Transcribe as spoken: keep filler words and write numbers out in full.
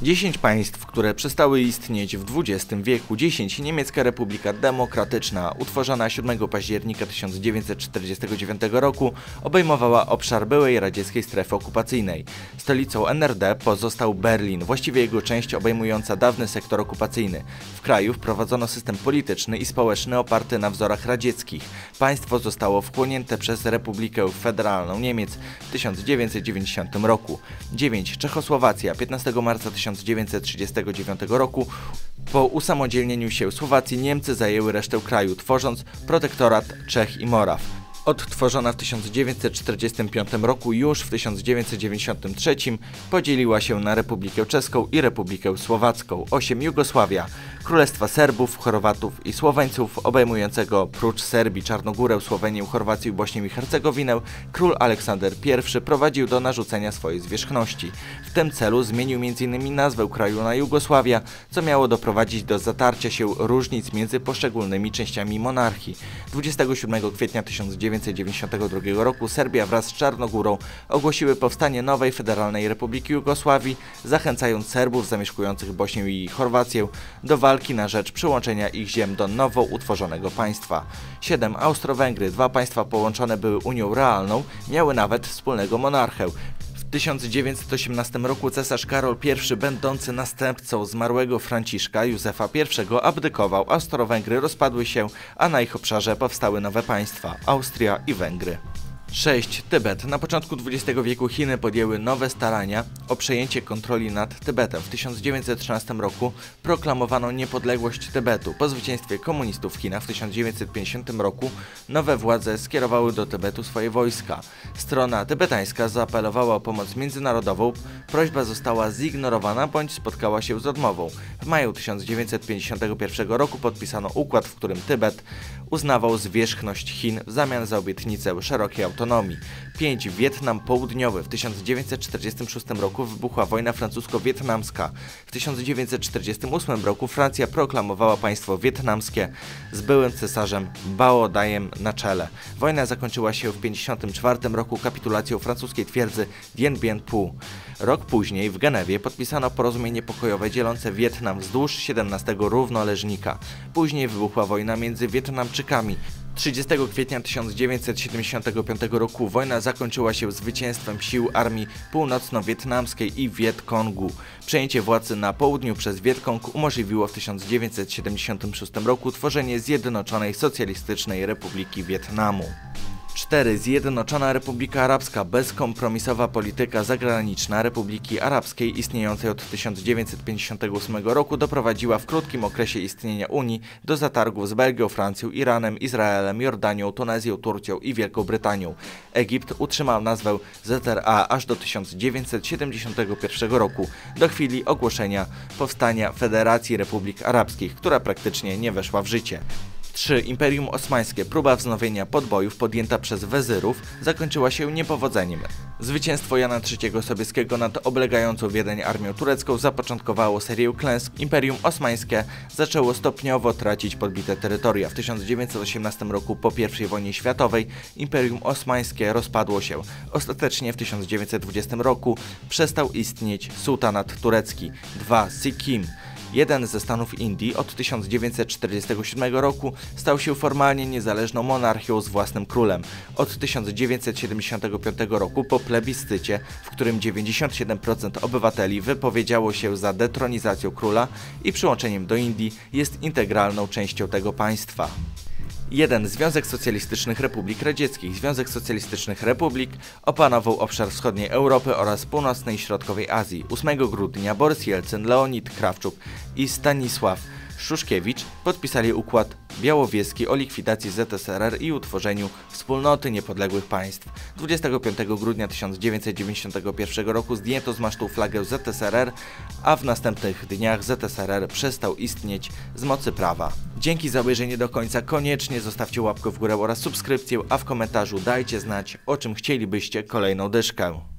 dziesięć państw, które przestały istnieć w dwudziestym wieku. dziesięć Niemiecka Republika Demokratyczna, utworzona siódmego października tysiąc dziewięćset czterdziestego dziewiątego roku, obejmowała obszar byłej radzieckiej strefy okupacyjnej. Stolicą N R D pozostał Berlin, właściwie jego część obejmująca dawny sektor okupacyjny. W kraju wprowadzono system polityczny i społeczny oparty na wzorach radzieckich. Państwo zostało wchłonięte przez Republikę Federalną Niemiec w tysiąc dziewięćset dziewięćdziesiątym roku. dziewięć Czechosłowacja, piętnastego marca tysiąc dziewięćset trzydziestego dziewiątego roku. Po usamodzielnieniu się Słowacji Niemcy zajęły resztę kraju, tworząc protektorat Czech i Moraw. Odtworzona w tysiąc dziewięćset czterdziestym piątym roku, już w tysiąc dziewięćset dziewięćdziesiątym trzecim podzieliła się na Republikę Czeską i Republikę Słowacką. osiem Jugosławia, Królestwa Serbów, Chorwatów i Słoweńców, obejmującego prócz Serbii, Czarnogórę, Słowenię, Chorwację i Bośnię i Hercegowinę, król Aleksander pierwszy prowadził do narzucenia swojej zwierzchności. W tym celu zmienił między innymi nazwę kraju na Jugosławia, co miało doprowadzić do zatarcia się różnic między poszczególnymi częściami monarchii. dwudziestego siódmego kwietnia tysiąc dziewięćset dziewięćdziesiątego drugiego roku Serbia wraz z Czarnogórą ogłosiły powstanie nowej Federalnej Republiki Jugosławii, zachęcając Serbów zamieszkujących Bośnię i Chorwację do walki na rzecz przyłączenia ich ziem do nowo utworzonego państwa. siedem Austro-Węgry, dwa państwa połączone były Unią Realną, miały nawet wspólnego monarchę. W tysiąc dziewięćset osiemnastym roku cesarz Karol pierwszy, będący następcą zmarłego Franciszka Józefa pierwszego, abdykował, Austro-Węgry rozpadły się, a na ich obszarze powstały nowe państwa – Austria i Węgry. sześć Tybet. Na początku dwudziestego wieku Chiny podjęły nowe starania o przejęcie kontroli nad Tybetem. W tysiąc dziewięćset trzynastym roku proklamowano niepodległość Tybetu. Po zwycięstwie komunistów w Chinach w tysiąc dziewięćset pięćdziesiątym roku nowe władze skierowały do Tybetu swoje wojska. Strona tybetańska zaapelowała o pomoc międzynarodową. Prośba została zignorowana bądź spotkała się z odmową. W maju tysiąc dziewięćset pięćdziesiątego pierwszego roku podpisano układ, w którym Tybet uznawał zwierzchność Chin w zamian za obietnicę szerokiej autonomii. pięć Wietnam Południowy. W tysiąc dziewięćset czterdziestym szóstym roku wybuchła wojna francusko-wietnamska. W tysiąc dziewięćset czterdziestym ósmym roku Francja proklamowała państwo wietnamskie z byłym cesarzem Bao Daiem na czele. Wojna zakończyła się w tysiąc dziewięćset pięćdziesiątym czwartym roku kapitulacją francuskiej twierdzy Dien Bien Phu. Rok później w Genewie podpisano porozumienie pokojowe dzielące Wietnam wzdłuż siedemnastego równoleżnika. Później wybuchła wojna między Wietnamczykami. trzydziestego kwietnia tysiąc dziewięćset siedemdziesiątego piątego roku wojna zakończyła się zwycięstwem sił Armii Północno-Wietnamskiej i Wietkongu. Przejęcie władzy na południu przez Wietkong umożliwiło w tysiąc dziewięćset siedemdziesiątym szóstym roku tworzenie Zjednoczonej Socjalistycznej Republiki Wietnamu. cztery Zjednoczona Republika Arabska. Bezkompromisowa polityka zagraniczna Republiki Arabskiej istniejącej od tysiąc dziewięćset pięćdziesiątego ósmego roku doprowadziła w krótkim okresie istnienia Unii do zatargów z Belgią, Francją, Iranem, Izraelem, Jordanią, Tunezją, Turcją i Wielką Brytanią. Egipt utrzymał nazwę Z R A aż do tysiąc dziewięćset siedemdziesiątego pierwszego roku, do chwili ogłoszenia powstania Federacji Republik Arabskich, która praktycznie nie weszła w życie. trzy Imperium Osmańskie. Próba wznowienia podbojów podjęta przez wezyrów zakończyła się niepowodzeniem. Zwycięstwo Jana trzeciego Sobieskiego nad oblegającą Wiedeń armią turecką zapoczątkowało serię klęsk. Imperium Osmańskie zaczęło stopniowo tracić podbite terytoria. W tysiąc dziewięćset osiemnastym roku, po pierwszej wojnie światowej, Imperium Osmańskie rozpadło się. Ostatecznie w tysiąc dziewięćset dwudziestym roku przestał istnieć sułtanat turecki. dwa Sikkim. Jeden ze stanów Indii od tysiąc dziewięćset czterdziestego siódmego roku stał się formalnie niezależną monarchią z własnym królem. Od tysiąc dziewięćset siedemdziesiątego piątego roku, po plebiscycie, w którym dziewięćdziesiąt siedem procent obywateli wypowiedziało się za detronizacją króla i przyłączeniem do Indii, jest integralną częścią tego państwa. jeden Związek Socjalistycznych Republik Radzieckich. Związek Socjalistycznych Republik opanował obszar wschodniej Europy oraz północnej i środkowej Azji. ósmego grudnia Borys Jelcyn, Leonid Krawczuk i Stanisław Szuszkiewicz podpisali układ białowieski o likwidacji Z S R R i utworzeniu Wspólnoty Niepodległych Państw. dwudziestego piątego grudnia tysiąc dziewięćset dziewięćdziesiątego pierwszego roku zdjęto z masztu flagę Z S R R, a w następnych dniach Z S R R przestał istnieć z mocy prawa. Dzięki za obejrzenie do końca, koniecznie zostawcie łapkę w górę oraz subskrypcję, a w komentarzu dajcie znać, o czym chcielibyście kolejną dyszkę.